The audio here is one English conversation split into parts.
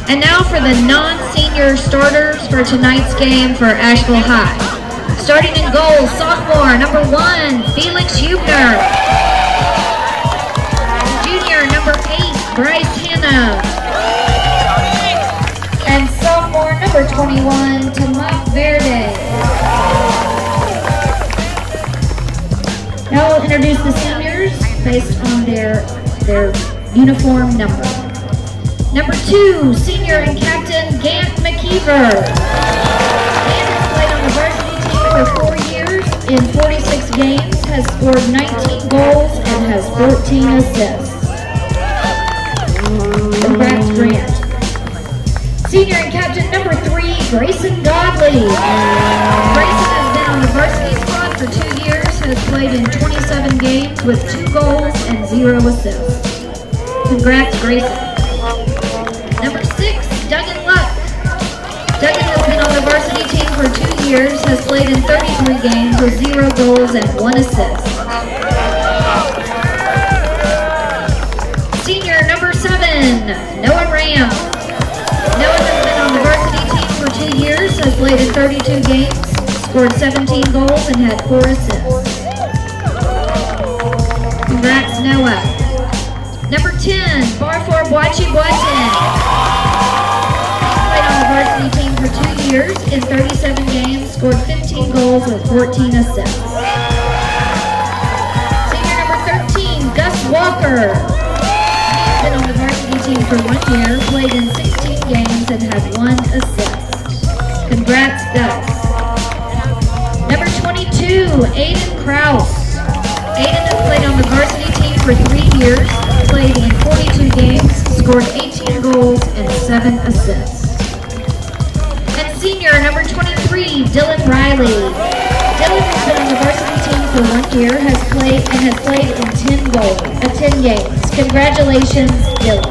And now for the non-senior starters for tonight's game for Asheville High. Starting in goal, sophomore, number 1, Felix Hubner. Junior, number 8, Bryce Hanna. And sophomore, number 21, Tomas Verde. Now we'll introduce the seniors based on their uniform number. Number 2, senior and captain Gant McKeever. Gant has played on the varsity team for 4 years in 46 games, has scored 19 goals, and has 14 assists. Congrats, Grant. Senior and captain number 3, Grayson Godley. Grayson has been on the varsity squad for 2 years, has played in 27 games with 2 goals and 0 assists. Congrats, Grayson. Number 6, Duggan Luck. Duggan has been on the varsity team for 2 years, has played in 33 games with 0 goals and 1 assist. Senior number 7, Noah Ram. Noah has been on the varsity team for 2 years, has played in 32 games, scored 17 goals, and had 4 assists. Congrats, Noah. Number 10, Barfor Boachi Boatin. Played on the varsity team for 2 years in 37 games, scored 15 goals with 14 assists. Senior number 13, Gus Walker. He's been on the varsity team for 1 year, played in 16 games, and had 1 assist. Congrats, Gus. Number 22, Aiden Kraus. Aiden has played on the varsity team for 3 years, played in 42 games, scored 18 goals and 7 assists. And senior number 23, Dylan Riley. Dylan has been on the varsity team for 1 year, has played in 10 games. Congratulations, Dylan.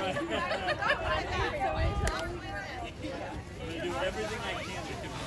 do everything I can to do.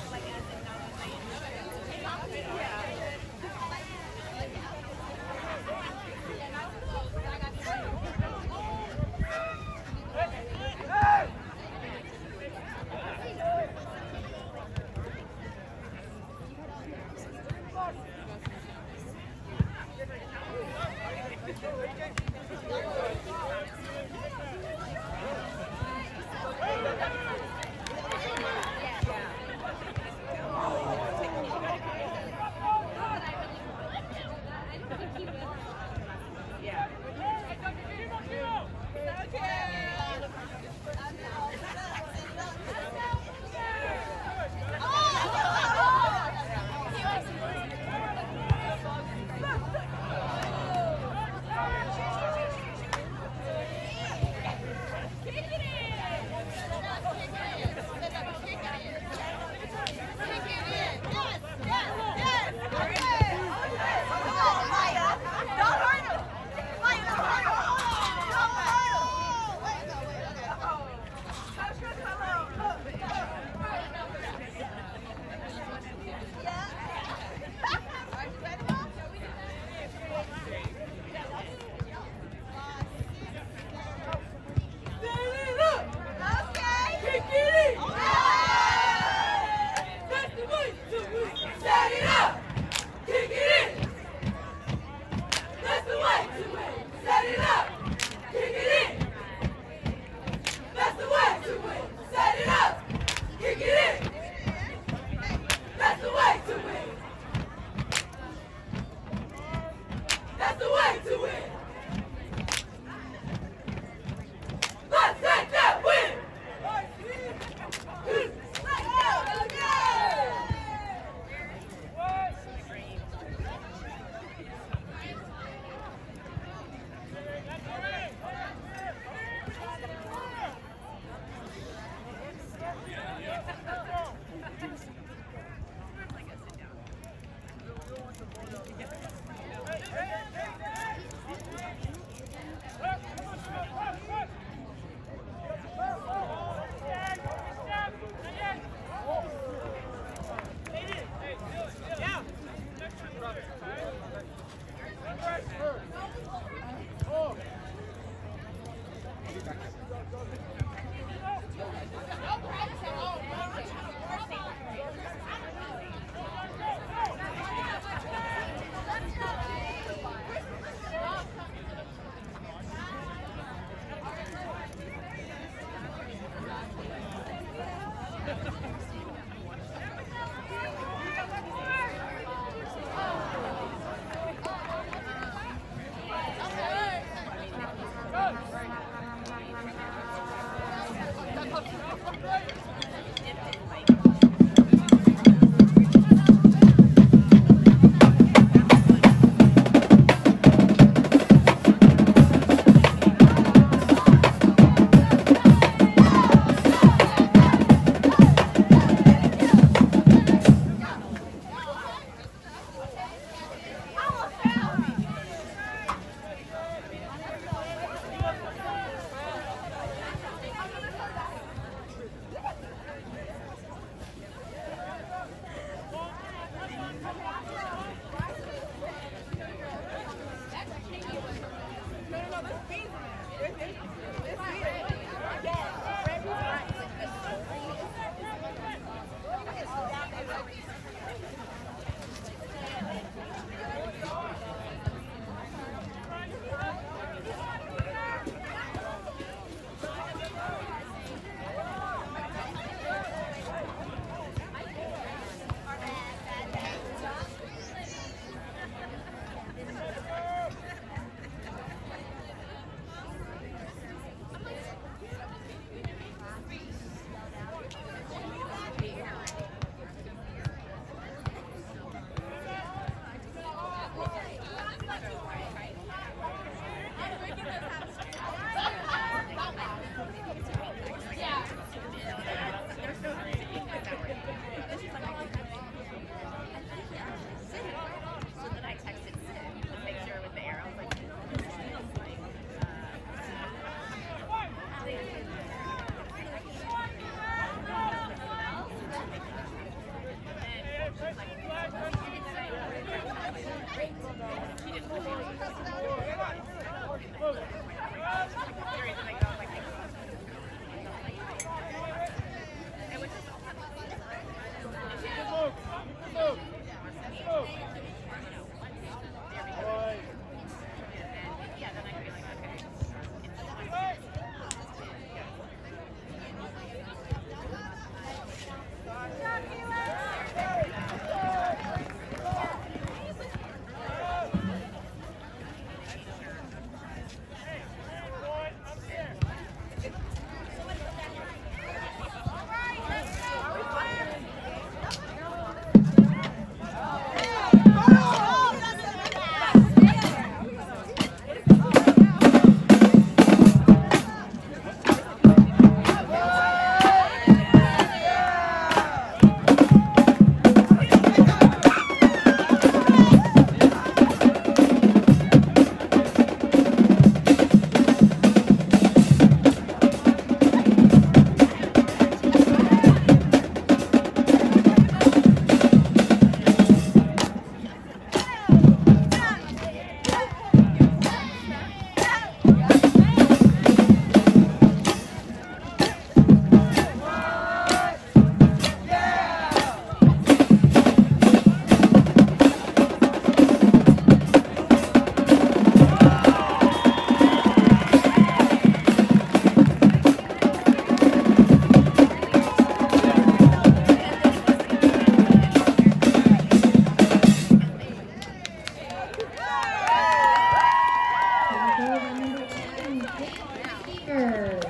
number 2, Keeper.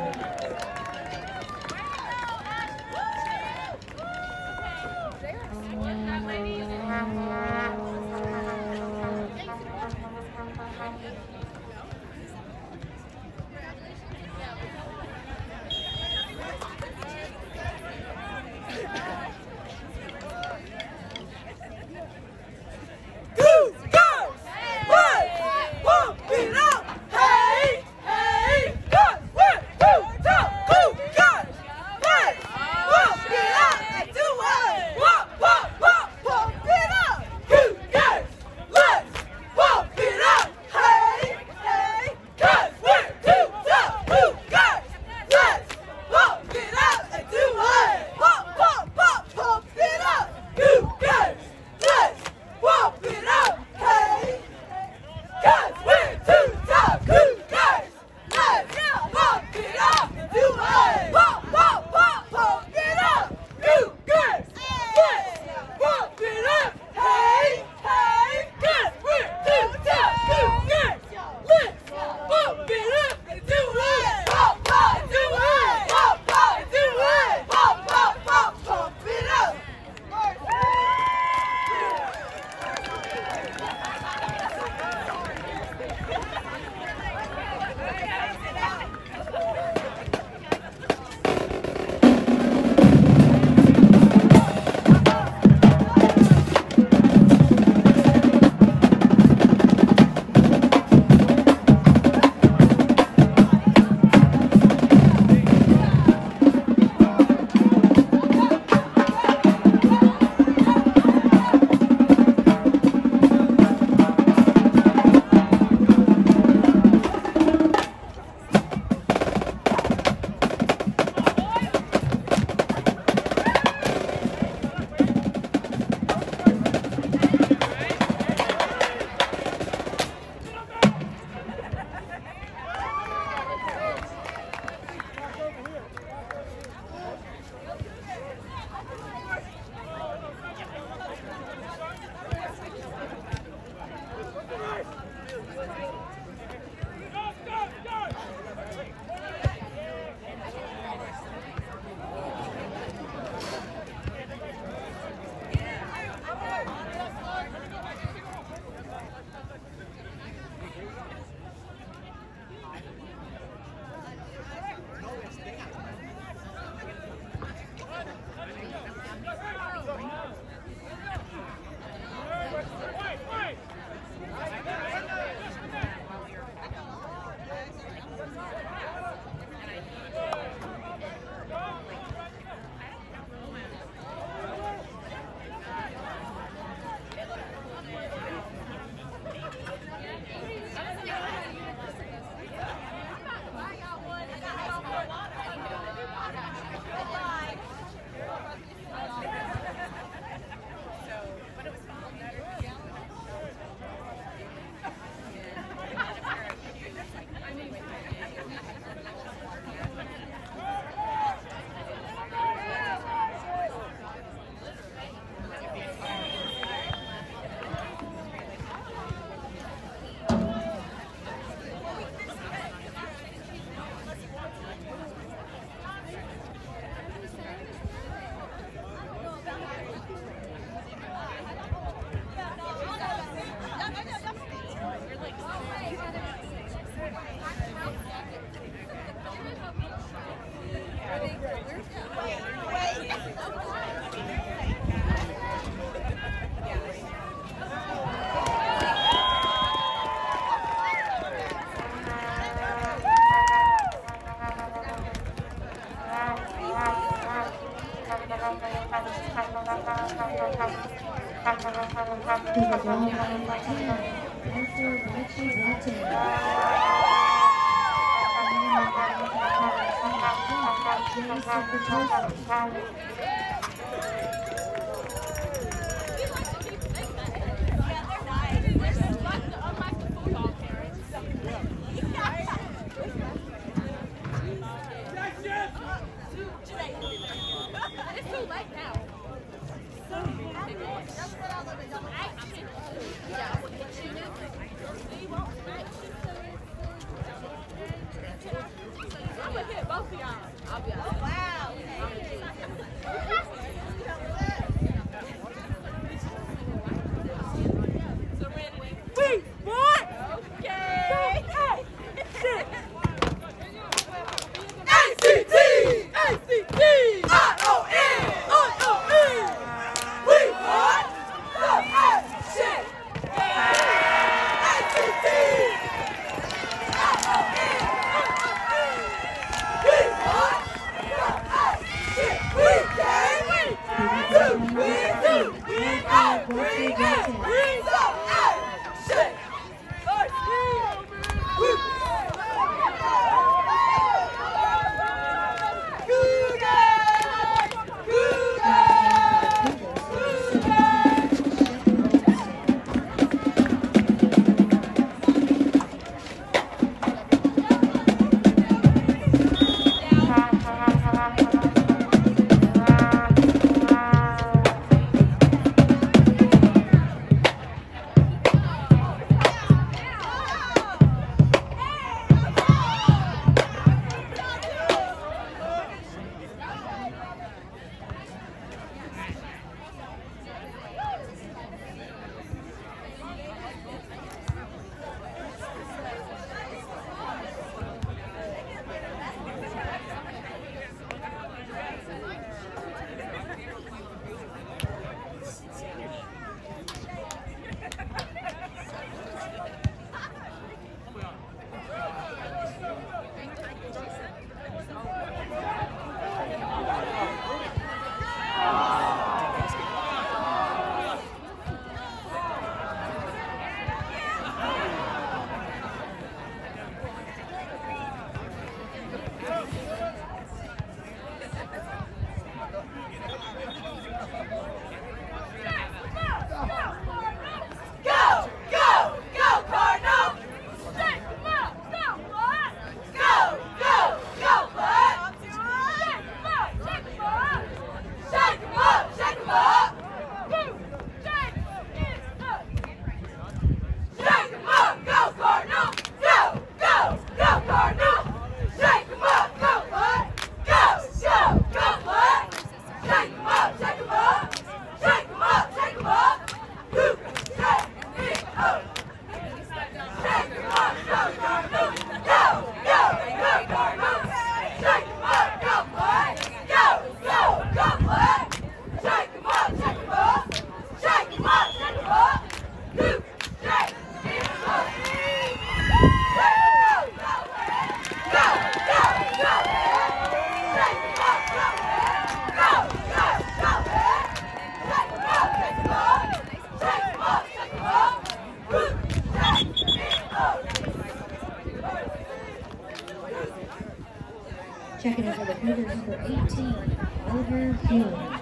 Checking in for the Cougars, number 18, Oliver Hume.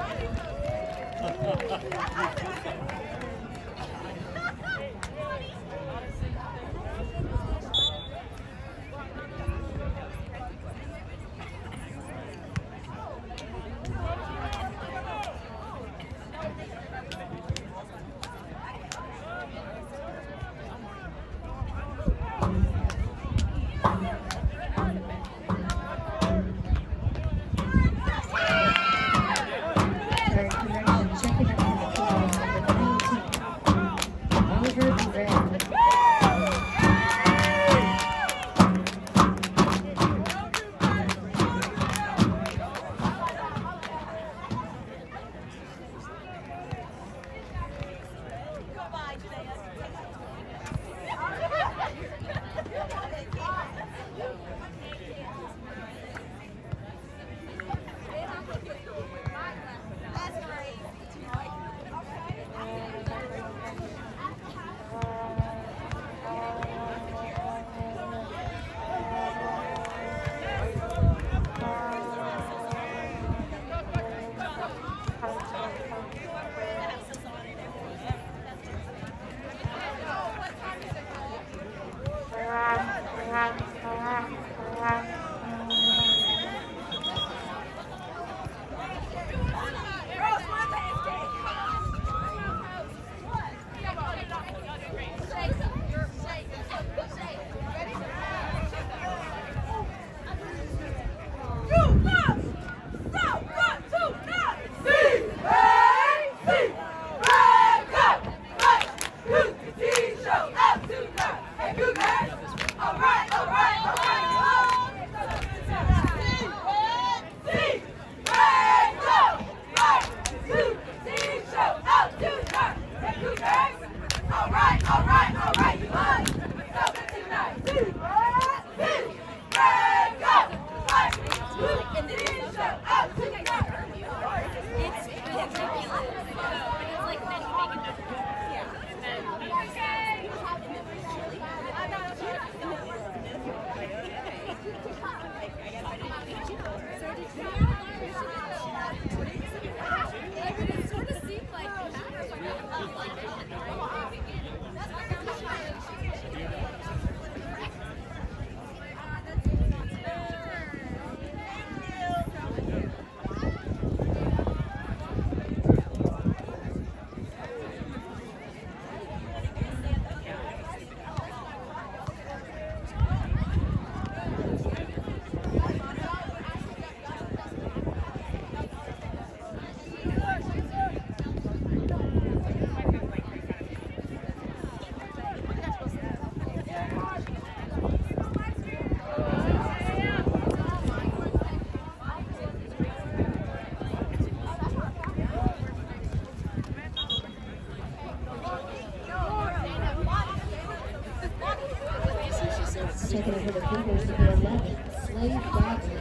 Taking over the Cougars to the 11, Slade Godley.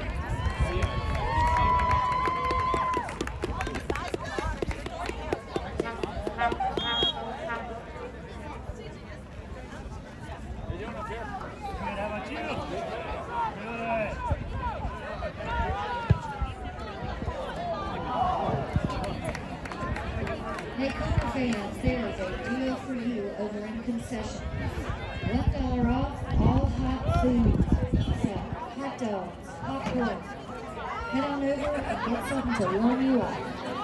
Hey, Cougar fans, there is a deal for you over in concessions. $1 off all hot foods. So, hot dogs, popcorn. Head on over and get something to warm you up.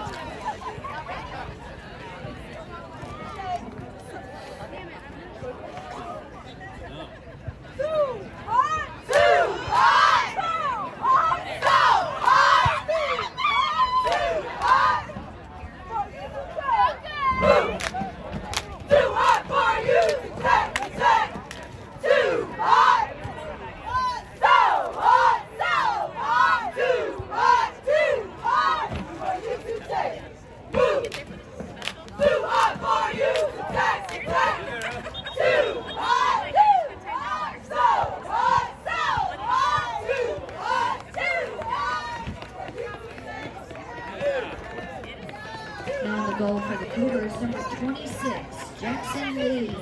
Now the goal for the Cougars, number 26, Jackson Lee.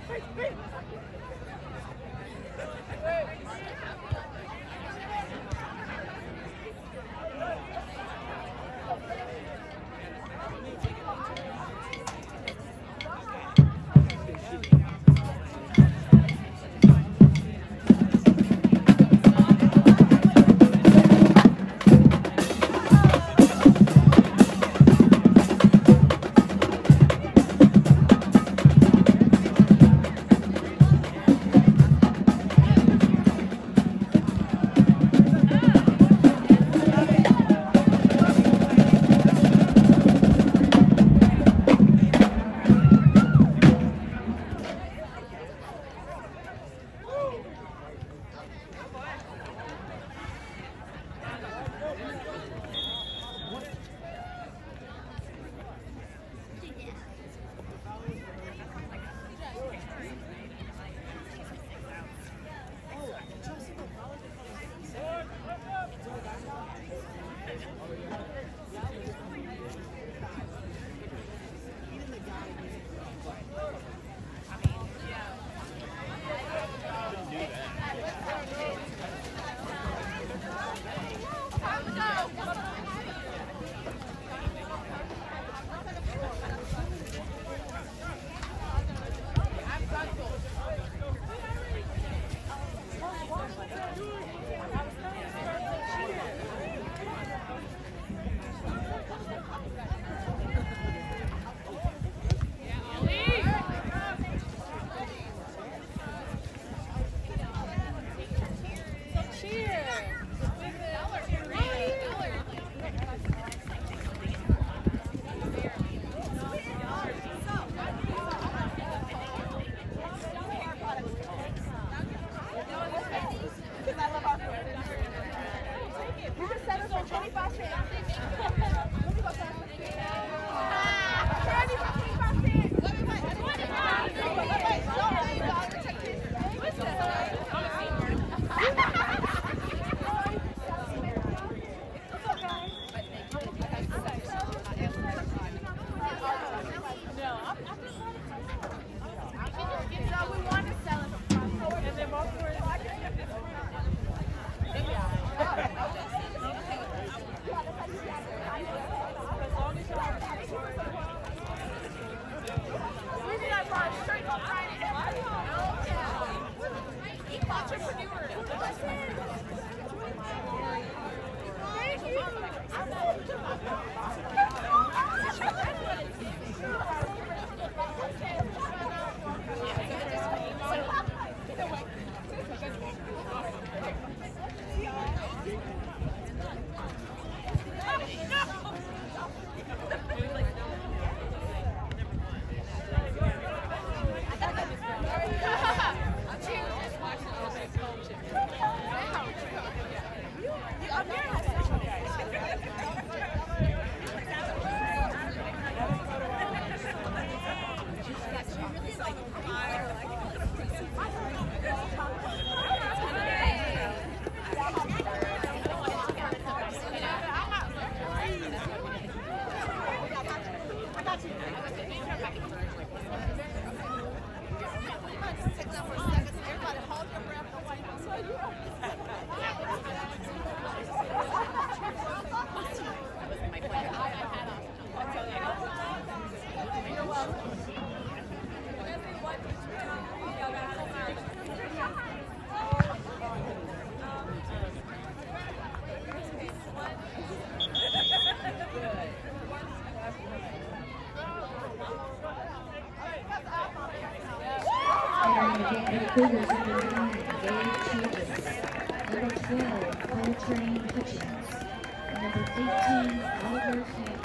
Cougars number 9, Dave Childress. Number 12, Coltrane Hutchins. Number 18, Oliver Hall.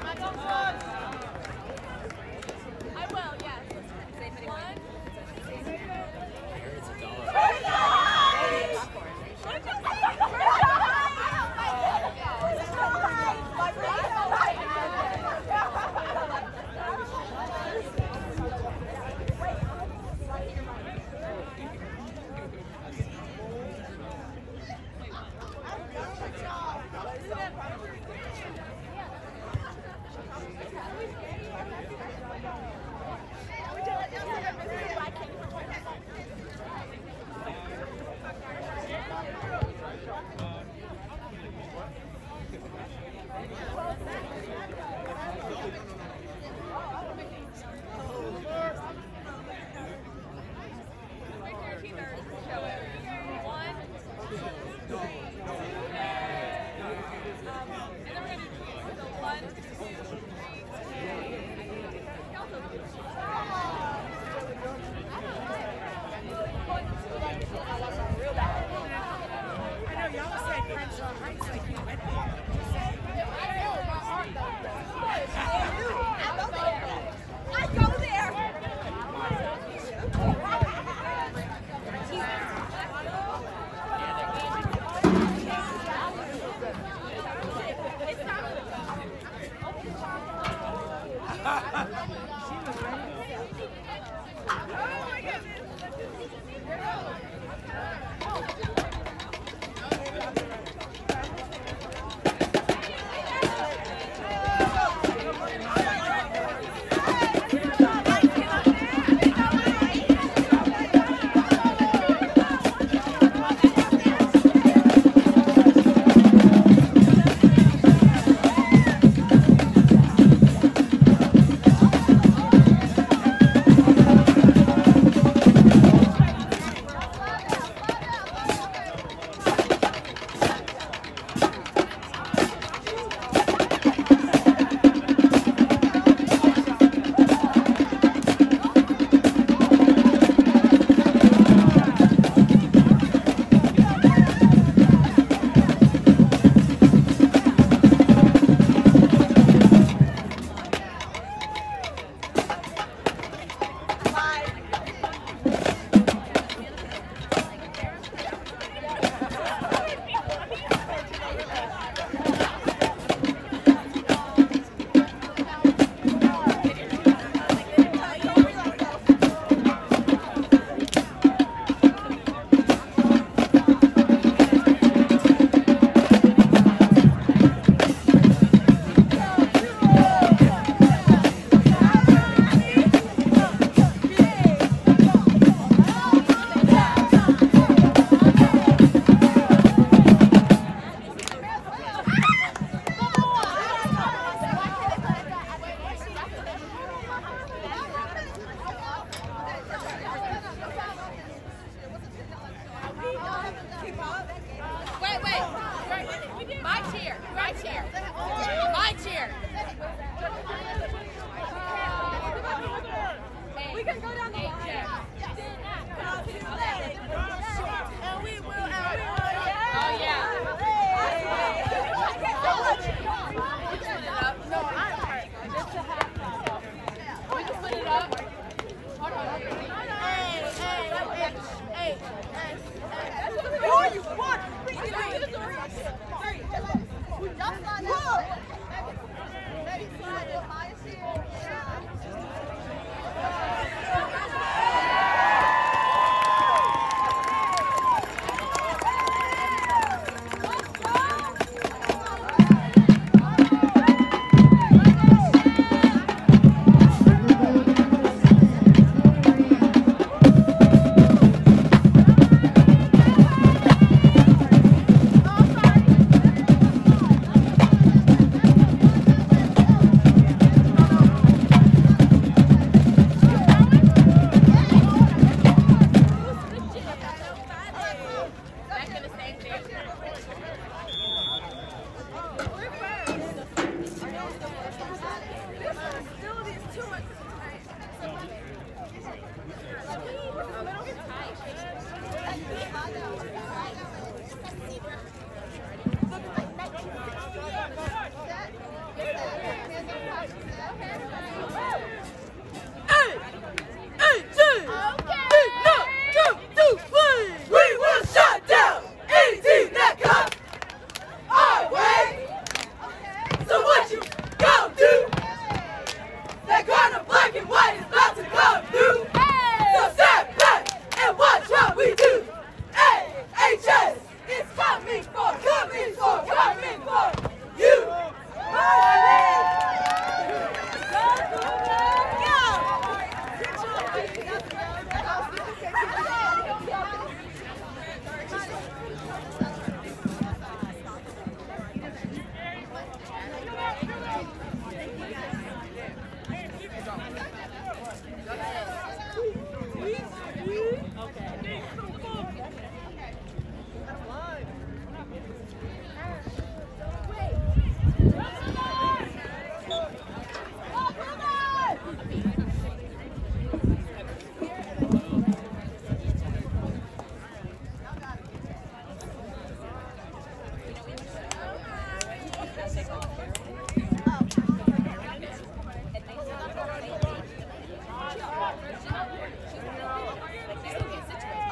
I will, yes. Situated.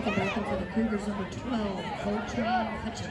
Welcome back in for the Cougars, number 12, Coltrane Hutchins.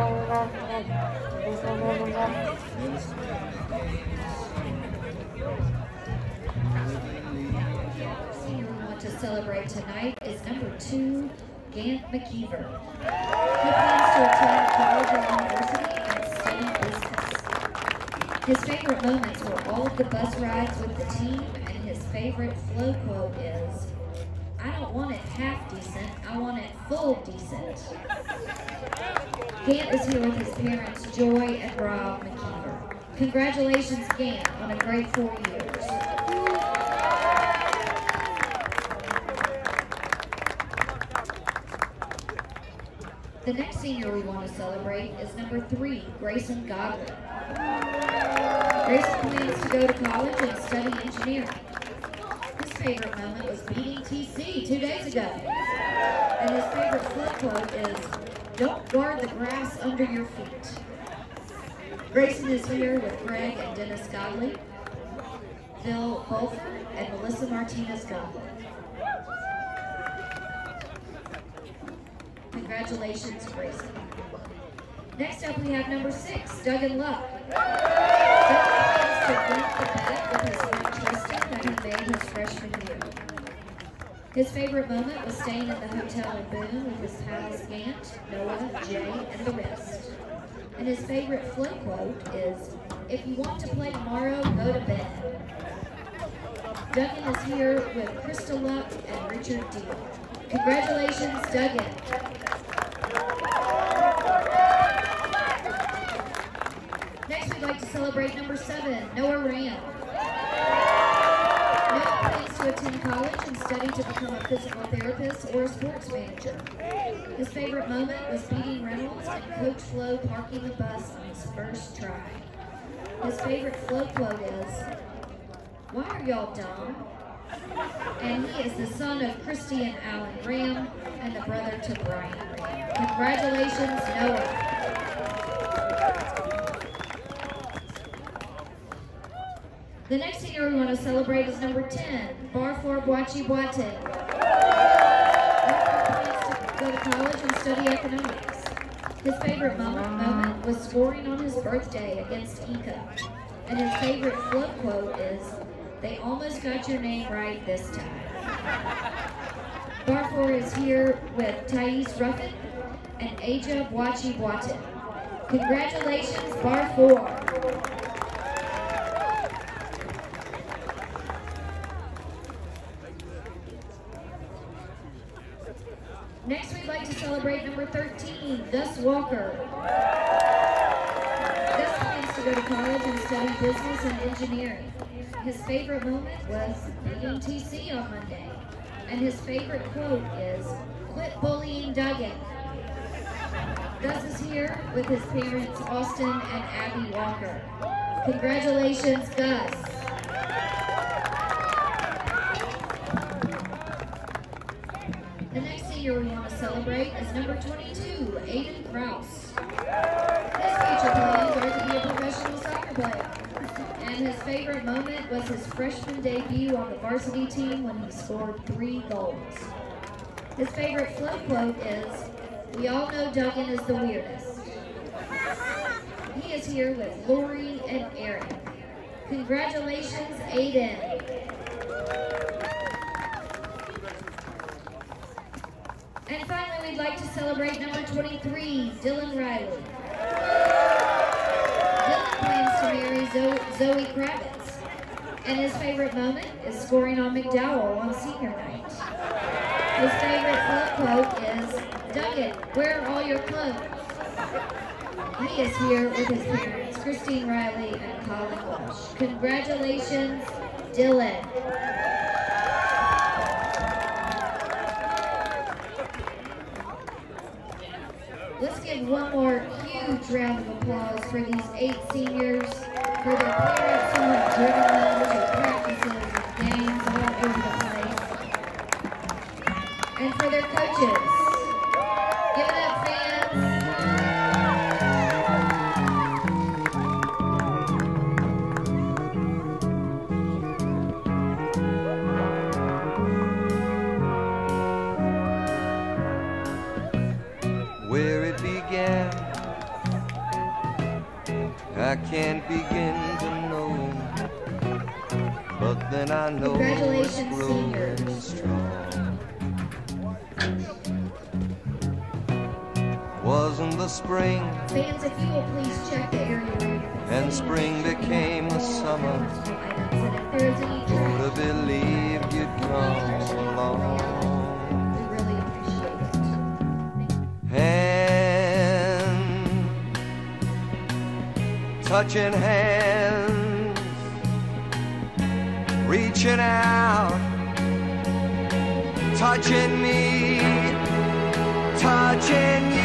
Senior we want to celebrate tonight is number 2, Gant McKeever. He plans to attend college or university and study business. His favorite moments were all of the bus rides with the team, and his favorite flow quote is, "I don't want it half decent, I want it full decent." Gant is here with his parents, Joy and Rob McKeever. Congratulations, Gant, on a great 4 years. The next senior we want to celebrate is number 3, Grayson Godwin. Grayson plans to go to college and study engineering. His favorite moment was beating TC 2 days ago. And his favorite flow quote is, "Don't guard the grass under your feet." Grayson is here with Greg and Dennis Godley, Phil Bolford, and Melissa Martinez Godley. Congratulations, Grayson. Next up, we have number 6, Duggan Luck. Duggan plans to beat the bet with his friend Tristan that he made his freshman year. His favorite moment was staying at the hotel in Boone with his pals Gant, Noah, Jay, and the rest. And his favorite flow quote is, "If you want to play tomorrow, go to bed." Duggan is here with Crystal Luck and Richard Deal. Congratulations, Duggan. Next, we'd like to celebrate number 7, Noah Ram. Noah plans to attend college and study to become a physical therapist or a sports manager. His favorite moment was beating Reynolds and Coach Flo parking the bus on his first try. His favorite flow quote is, "Why are y'all dumb?" And he is the son of Christy and Alan Ram and the brother to Brian Ram. Congratulations, Noah. The next senior we want to celebrate is number 10, Barfor Boachi Boate. Barfor plans to go to college and study economics. His favorite moment was scoring on his birthday against Ika. And his favorite flow quote is, "They almost got your name right this time." Barfor is here with Thais Ruffin and Aja Boachi Boate. Congratulations, Barfor. Next, we'd like to celebrate number 13, Gus Walker. Gus plans to go to college and study business and engineering. His favorite moment was beating TC on Monday. And his favorite quote is, "Quit bullying Duggan." Gus is here with his parents, Austin and Abby Walker. Congratulations, Gus. The next senior we want to celebrate is number 22, Aiden Kraus. His future plans are to be a professional soccer player. And his favorite moment was his freshman debut on the varsity team when he scored 3 goals. His favorite flow quote is, "We all know Duggan is the weirdest." He is here with Lori and Eric. Congratulations, Aiden. And finally, we'd like to celebrate number 23, Dylan Riley. Dylan plans to marry Zoe Kravitz, and his favorite moment is scoring on McDowell on senior night. His favorite flow quote is, "Duggan, where are all your clothes?" He is here with his parents, Christine Riley and Colin Walsh. Congratulations, Dylan. Let's give one more huge round of applause for these 8 seniors, for their parents who have driven them to practices and games all over the place, and for their coaches. Give it up, fans. Where it began I can't begin to know, but then I know it's Congratulations, growing seniors. strong. Wasn't the spring, Fans, if you will please check the area where you can and see spring became the summer. personal items, and if there is any Who'd have trash, believed you'd come along? we really appreciate it. Hand, touching hands, reaching out, touching me, touching you.